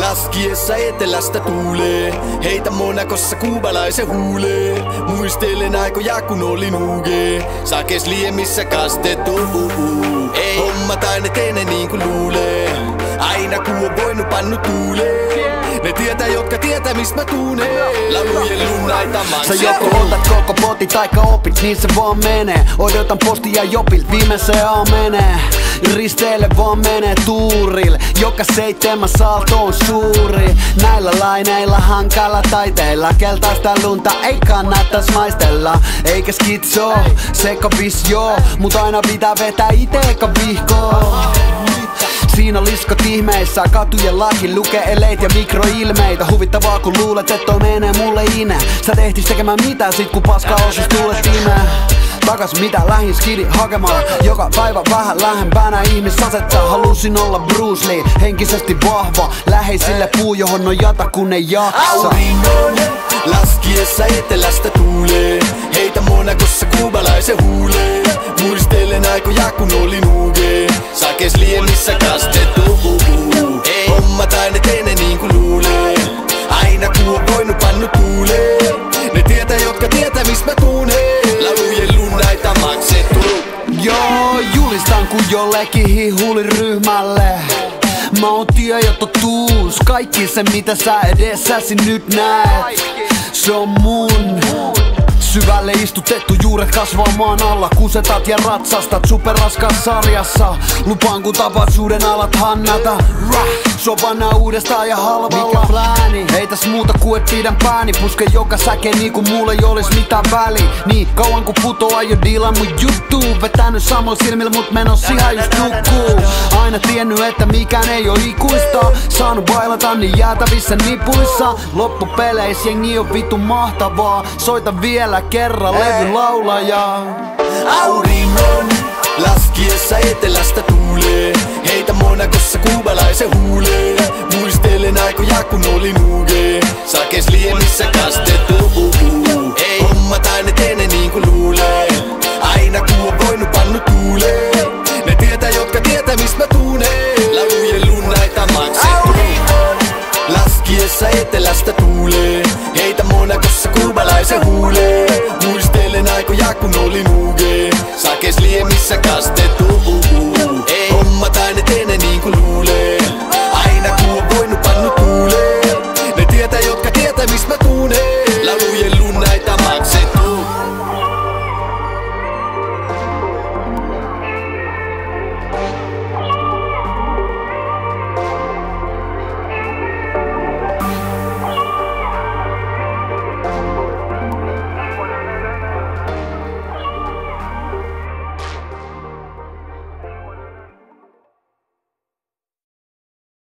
Laskiessa etelästä tuulee, heitä Monakossa kuubalaisen huulee. Muistelen aikoja kun olin UG, sakes liemissä kastettu. Ei hommat aina teene niin kuin luulee, aina kun on voinut pannu tuulee. Ne tietää, jotka tietää mistä mä tuuneen. Laulujen lunnaita maksettu. Sä joko otat koko poti taikka opit, niin se vaan menee. Odotan postia jopilt, viimeiseen menee. Risteille vaan menee tuuril, joka 7 saalto on suuri. Näillä laineilla hankala taiteilla, keltaista lunta ei kannattais maistella. Eikä skitsoo, seka visio, mut aina pitää vetää ite eka vihkoo. Siinä on liskot ihmeissä, katujen laki lukee eleit ja mikroilmeitä. Huvittavaa kun luulet, että toi menee mulle ine. Sä tehtis tekemään mitä sit kun paska osus tuulet imee. Takas mitä lähin skidi hakemaan, joka päivä vähän lähempänä ihmisasettaa. Halusin olla Bruce Lee, henkisesti vahva, läheisille puu johon no jata kun ei jaksa. Auringon laskiessa etelästä tuulee, heitä Monakossa kuubalaisen huulee. Muistelen aikoja kun olin UG, sakes liemissä kastettu. Ei hommat aina teene niin kuin luulee, aina kun on voinut pannu tuulee. Ne tietää, jotka tietää mistä mä tuuneen. Laulujen lunnaita maksettu. Joo, julistan kun jollekin hihuliryhmälle. Mä oon tie ja totuus, kaikki se mitä sä edessäsi nyt näet. Se on mun syvälle istutettu, juuret kasvaa maan alla. Kusetat ja ratsastat superraskas sarjassa. Lupaan kun tapaisuuden alat hannata. Sopanna uudestaan ja halvalla. Mikä plääni? Ei täs muuta kuin et pidän pääni. Puske joka säke niinku mulle ei olis mitään väliä. Niin kauan kun putoaa jo diilan mun juttu. Vetänyt samoin silmillä mut menos ihan just nukkuu. Aina tiennyt että mikään ei oo ikuista. Saanut bailata niin jäätävissä nipuissa. Loppupeleissä jengi on vittu mahtavaa. Soita vielä kerran levy laulaja. Auringon laskiessa etelästä tuulee, heitä Monakossa kuubalaisen huulee. Muistelen aikoja kun olin UG, sakes liemissä kastettu. Ei hommat aina teene niin kuin luulee, aina kun on voinut pannu tuulee. Ne tietää, jotka tietää mistä mä tuuneen. Laulujen lunnaita maksettu. Laskiessa etelästä tuulee, heitä Monakossa kuubalaisen huulee. Muistelen aikoja kun olin UG, sakes liemissä kastettu. Ei hommat aina teene niin kuin luulee,